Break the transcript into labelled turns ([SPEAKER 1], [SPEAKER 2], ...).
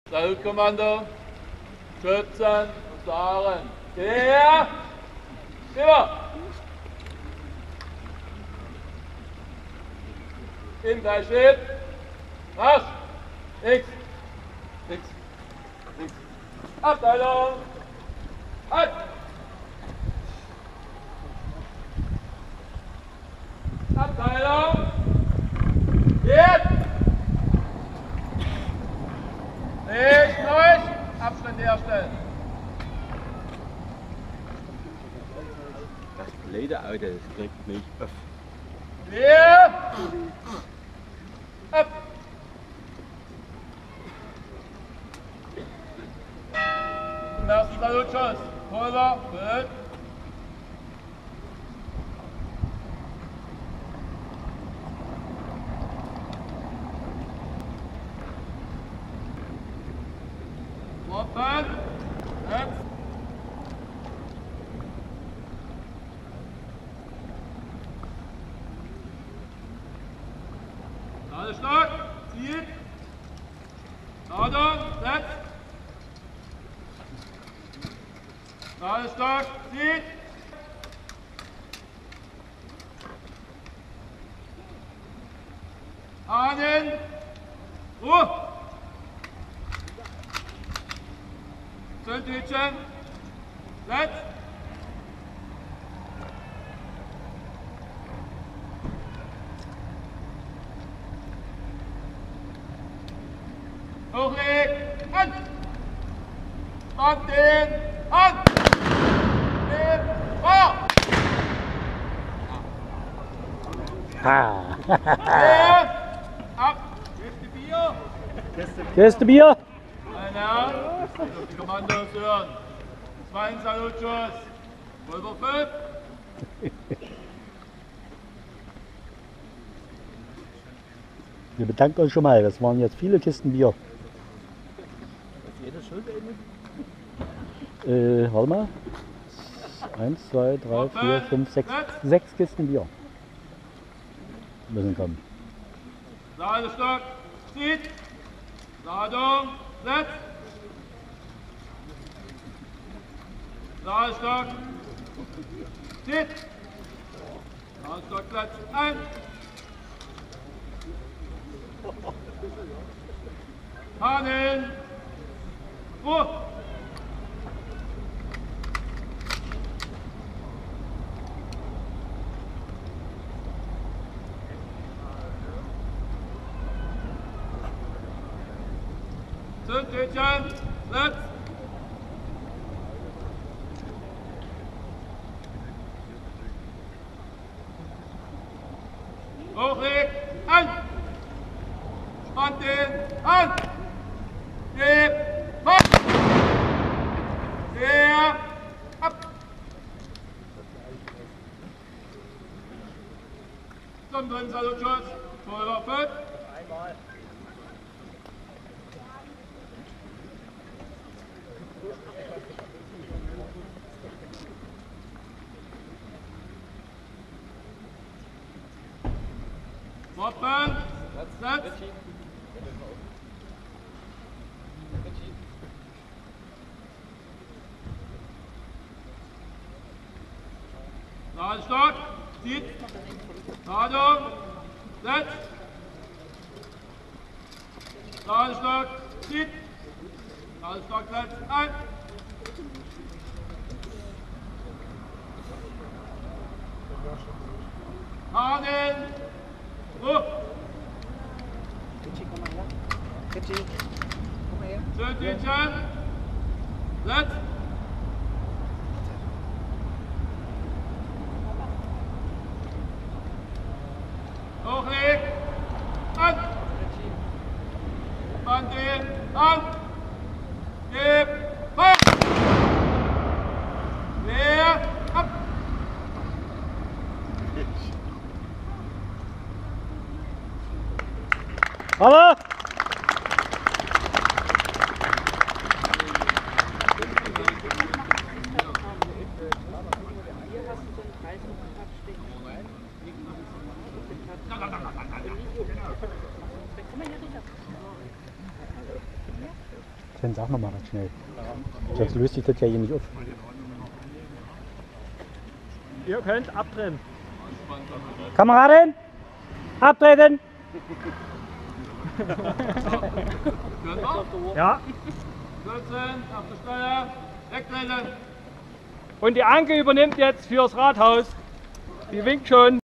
[SPEAKER 1] Salutkommando Schützen und waren. Der Schimmer. In der Schild. Marsch. Links. Links. Links. Abteilung. Halt. Abteilung. Jetzt. Nicht durch. Abstand herstellen.
[SPEAKER 2] Das blöde Auto, das kriegt mich auf.
[SPEAKER 1] Wir. Ab. Im ersten Salutschuss. Pulver, Bild. Waffen. Jetzt. Alles stark. Zieht. Ladung. Setzt. Alles stark. Zieht. Ahnen. Ruhe. Zündhütchen. Setzt. Hochlegen. An. Spannt den. An. Den. Vor. Ab. Kiste Bier.
[SPEAKER 3] Kiste Bier.
[SPEAKER 1] Meine Herren, auf die Kommandos hören. Zweiten Salutschuss. Pulver 5.
[SPEAKER 3] Wir bedanken uns schon mal. Das waren jetzt viele Kisten Bier.
[SPEAKER 2] Jeder Schuld
[SPEAKER 3] Warte mal. 1, 2, 3, 4, 5, 6. 6 Kisten Bier müssen kommen.
[SPEAKER 1] Ladestock. Zieht. Ladung. Setzt. Ladestock. Zieht. Ladestock setzt. Ein. Ahnen. Ruhe. Zündhütchen. Setzt. Hochlegt. An. Spannt den. An. Gib. Mach. Der. Ab. Zum dritten Salutschuss. Pulver 5. Einmal. Waffen. Setzt. Ladestock. Zieht. Ladung. Setzt. Ladestock. Zieht. Ladestock setzt. Ein. Ahnen. Ruhe. Zündhütchen. Setzt. Hochlegen. An. Spannt den. An. Gib. Mach. Leer. Ab.
[SPEAKER 3] Aber Sven, sag noch mal was schnell. Sonst löst sich das ja hier nicht auf.
[SPEAKER 4] Ihr könnt abtrennen.
[SPEAKER 3] Kameraden, abtreten!
[SPEAKER 4] Ja.
[SPEAKER 1] 14, auf der Steuer, wegtreten.
[SPEAKER 4] Und die Anke übernimmt jetzt fürs Rathaus. Die winkt schon.